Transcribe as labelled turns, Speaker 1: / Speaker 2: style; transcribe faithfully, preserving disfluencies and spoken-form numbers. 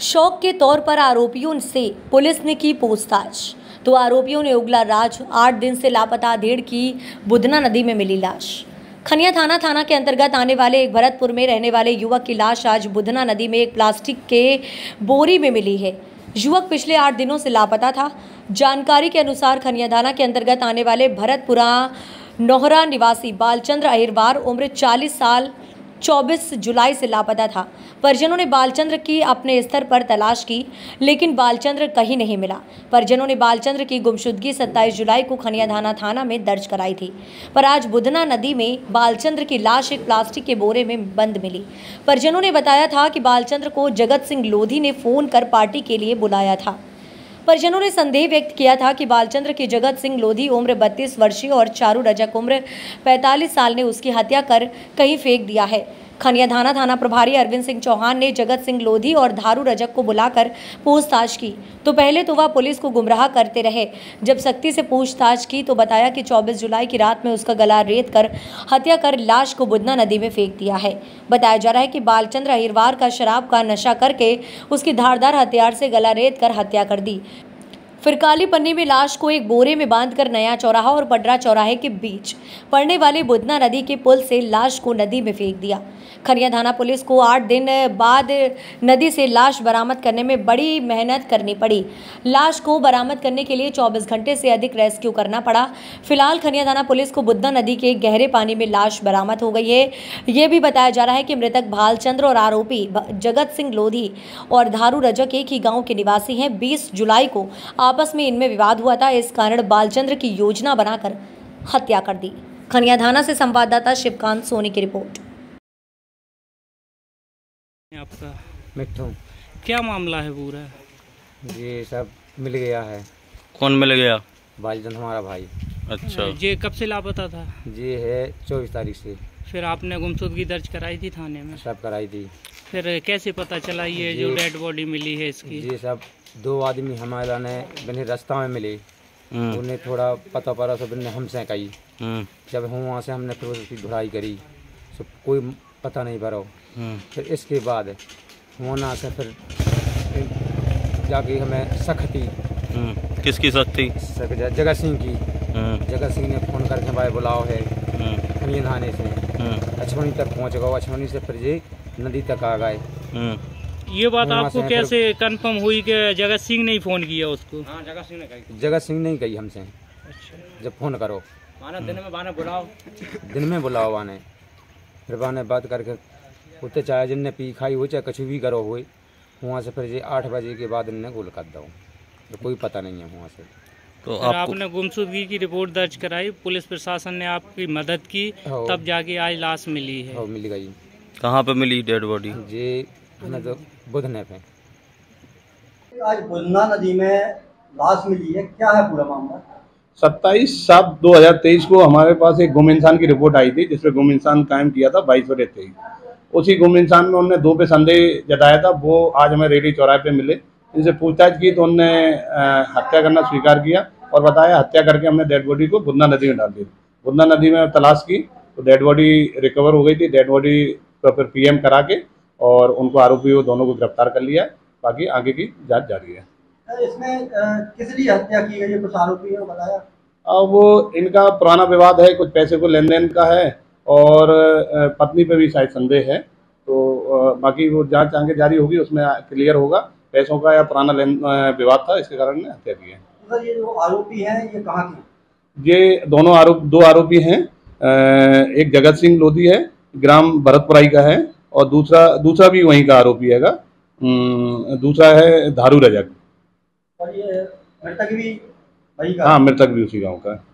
Speaker 1: शौक के तौर पर आरोपियों से पुलिस ने की पूछताछ तो आरोपियों ने उगला राज। आठ दिन से लापता अधेड़ की बुधना नदी में मिली लाश। खनिया थाना थाना के अंतर्गत आने वाले एक भरतपुर में रहने वाले युवक की लाश आज बुधना नदी में एक प्लास्टिक के बोरी में मिली है। युवक पिछले आठ दिनों से लापता था। जानकारी के अनुसार खनिया थाना के अंतर्गत आने वाले भरतपुरा नोहरा निवासी बालचंद्र अहिरवार उम्र चालीस साल चौबीस जुलाई से लापता था। परिजनों ने बालचंद्र की अपने स्तर पर तलाश की, लेकिन बालचंद्र कहीं नहीं मिला। परिजनों ने बालचंद्र की गुमशुदगी सत्ताईस जुलाई को खनिया थाना थाना में दर्ज कराई थी, पर आज बुधना नदी में बालचंद्र की लाश एक प्लास्टिक के बोरे में बंद मिली। परिजनों ने बताया था कि बालचंद्र को जगत सिंह लोधी ने फोन कर पार्टी के लिए बुलाया था। परिजनों ने संदेह व्यक्त किया था कि बालचंद्र की जगत सिंह लोधी उम्र बत्तीस वर्षीय और चारू रजक उम्र पैंतालीस साल ने उसकी हत्या कर कहीं फेंक दिया है। खनिया थाना थाना प्रभारी अरविंद सिंह चौहान ने जगत सिंह लोधी और धारू रजक को बुलाकर पूछताछ की तो पहले तो वह पुलिस को गुमराह करते रहे। जब सख्ती से पूछताछ की तो बताया कि चौबीस जुलाई की रात में उसका गला रेत कर हत्या कर लाश को बुधना नदी में फेंक दिया है। बताया जा रहा है कि बालचंद्र अहिरवार का शराब का नशा करके उसकी धारदार हथियार से गला रेत कर हत्या कर दी। फिर काली पन्नी में लाश को एक बोरे में बांधकर नया चौराहा और पडरा चौराहे के बीच पड़ने वाले बुधना नदी के पुल से लाश को नदी में फेंक दिया। खनिया थाना पुलिस को आठ दिन बाद नदी से लाश बरामद करने में बड़ी मेहनत करनी पड़ी। लाश को बरामद करने के लिए चौबीस घंटे से अधिक रेस्क्यू करना पड़ा। फिलहाल खनिया थाना पुलिस को बुधना नदी के गहरे पानी में लाश बरामद हो गई है। ये भी बताया जा रहा है कि मृतक भालचंद्र और आरोपी जगत सिंह लोधी और धारू रजक एक ही गाँव के निवासी हैं। बीस जुलाई को आपस में इनमें विवाद हुआ था। इस कारण बालचंद्र की योजना बनाकर हत्या कर दी। खनिया थाना से संवाददाता शिवकांत सोनी की रिपोर्ट।
Speaker 2: आपका
Speaker 3: मिट्ठू
Speaker 2: क्या मामला है पूरा?
Speaker 3: ये सब मिल गया है।
Speaker 4: कौन मिल गया?
Speaker 3: बालचंद्र हमारा भाई।
Speaker 4: अच्छा,
Speaker 2: ये कब से लापता था?
Speaker 3: ये है चौबीस तारीख से।
Speaker 2: फिर आपने गुमशुदगी दर्ज कराई थी थाने में?
Speaker 3: सब कराई थी।
Speaker 2: फिर कैसे पता चला ये जो डेड बॉडी मिली है इसकी?
Speaker 3: ये सब दो आदमी हमारा ने बने रास्ता में मिले, उन्हें थोड़ा पता पड़ा तो बिन्ने हमसे कही। जब हम वहाँ से हमने फिर उसकी धुलाई करी तो कोई पता नहीं पड़ा। फिर इसके बाद होना से फिर जाके हमें सख्ती
Speaker 4: किसकी सख्ती?
Speaker 3: जगत सिंह की। जगत सिंह ने फोन करके भाई बुलाओ है खनिया थाने से। अछमनी तक पहुँच गए। अछमनी से फिर जी नदी तक आ गए।
Speaker 2: ये बात आपको कैसे कंफर्म हुई कि जगत सिंह ने ही फोन किया उसको?
Speaker 3: हाँ, जगत सिंह ने कही। जगत सिंह ने ही कही हमसे।
Speaker 2: अच्छा।
Speaker 3: जब फोन करो
Speaker 2: दिन में बाने बुलाओ
Speaker 3: दिन में बुलाओ बाने फिर बाने बात करके उतने चाहे जिनने पी खाई हो चाहे कुछ भी करो हो वहाँ से फिर आठ बजे के बाद इनने गोल कर दो तो कोई पता नहीं है वहाँ से।
Speaker 2: तो आप आपने गुमशुदगी की रिपोर्ट दर्ज कराई, पुलिस प्रशासन ने आपकी मदद की, तब जाके आज लाश मिली है।
Speaker 3: हो मिल गई।
Speaker 4: कहाँ पे मिली डेड बॉडी?
Speaker 3: जी हमें तो बुधने पे।
Speaker 5: आज बुधना नदी में लाश मिली है, क्या है पूरा मामला?
Speaker 6: सत्ताईस सात दो हजार तेईस को हमारे पास एक गुम इंसान की रिपोर्ट आई थी जिसमें गुम इंसान कायम किया था बाईस बजे तेईस। उसी गुम इंसान में उन्होंने दो पे संदेह जताया था। वो आज हमें रेडी चौराहे पे मिले। इनसे पूछताछ की तो उनने हत्या करना स्वीकार किया और बताया हत्या करके हमने डेड बॉडी को बुधना नदी में डाल दी। बुधना नदी में तलाश की तो डेड बॉडी रिकवर हो गई थी। डेड बॉडी को फिर पीएम करा के और उनको आरोपी दोनों को गिरफ्तार कर लिया। बाकी आगे की जांच जारी है।
Speaker 5: इसमें किस लिए हत्या की गई है कुछ आरोपी ने बताया?
Speaker 6: अब वो इनका पुराना विवाद है, कुछ पैसे को लेन देन का है और पत्नी पे भी शायद संदेह है। तो बाकी वो जांच आगे जारी होगी, उसमें क्लियर होगा पैसों का या पुराना लेन विवाद था, इसके कारण ने हत्या की है।
Speaker 5: तो ये जो आरोपी हैं ये कहाँ के?
Speaker 6: ये दोनों आरोप दो आरोपी हैं। एक जगत सिंह लोधी है, ग्राम भरतपुराई का है, और दूसरा दूसरा भी वहीं का आरोपी हैगा। दूसरा है धारू रजक।
Speaker 5: और ये मृतक भी वहीं का?
Speaker 6: हाँ, मृतक भी उसी गांव का है।